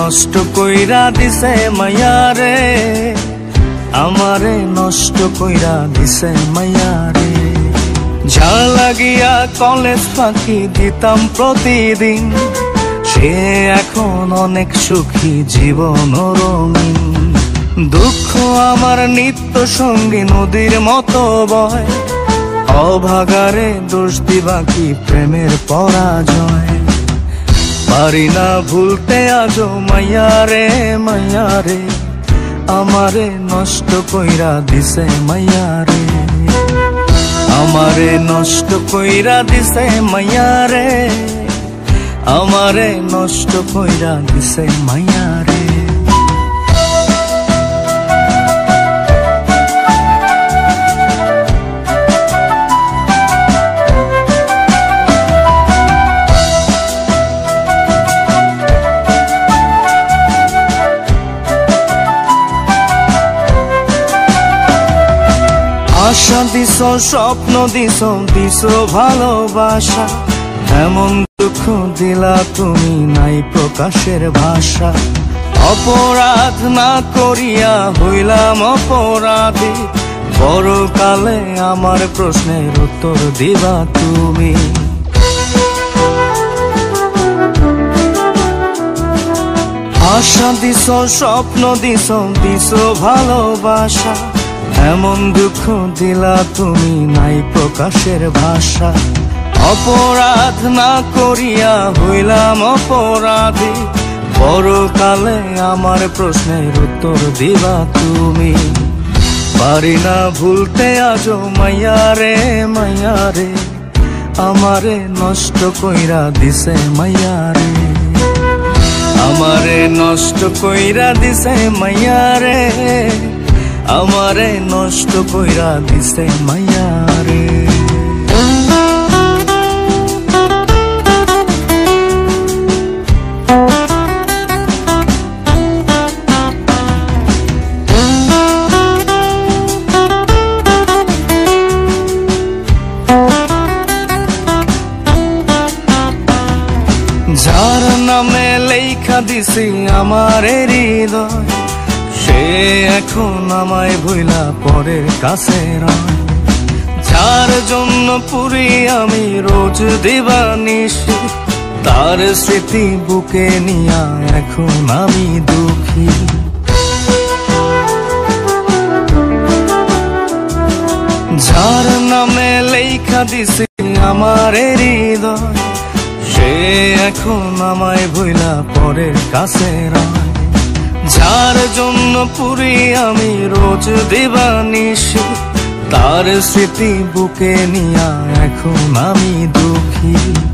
নষ্ট কইরা দিছে মাইয়া রে, আমারে নষ্ট কইরা দিছে মাইয়া রে। যার লাগিয়া কলেজ ফাঁকি দিতাম প্রতিদিন, সে এখন অনেক সুখী, জীবন রঙিন। দুঃখ আমার নিত্য সঙ্গী, নদীর মতো বয়, অভাগারে দোষ দিবা কি প্রেমের পরাজয়। পারি না ভুলতে আজো মাইয়া রে, মাইয়া রে, আমারে নষ্ট কইরা দিছে মাইয়া রে, আমারে নষ্ট কইরা দিছে মাইয়া রে, আমারে নষ্ট কইরা দিছে মাইয়া রে। আশা দিছ, স্বপ্ন দিছ, দিছ ভালোবাসা, এমন দুঃখ দিলা তুমি নাই প্রকাশের ভাষা। অপরাধ না করিয়া হইলাম অপরাধী, পরকালে আমার প্রশ্নের উত্তর দিবা তুমি। আশা দিছ, স্বপ্ন দিছ, দিছ ভালোবাসা, এমন দুঃখ দিলা তুমি নাই প্রকাশের ভাষা। অপরাধ না করিয়া হইলাম অপরাধী, পরকালে আমার প্রশ্নের উত্তর দিবা তুমি। পারি না ভুলতে আজো মাইয়া রে, মাইয়া রে, আমারে নষ্ট কইরা দিছে মাইয়া রে, আমারে নষ্ট কইরা দিছে মাইয়া রে, আমারে নষ্ট কইরা দিছে মাইয়া রে। যার নামে লেখা দিছি আমার হৃদয়, সে এখন আমায় ভুলা পরের কাছে রয়। যার জন্য পুরি আমি রোজ দিবানিশি, তার স্মৃতি বুকে নিয়া এখন আমি দুঃখী। যার নামে লেখা দিছি আমার হৃদয়, সে এখন আমায় ভুলা পরের কাছে রয়। যার জন্য পুরি আমি রোজ দিবানিশি, তার স্মৃতি বুকে নিয়া এখন আমি দুঃখী।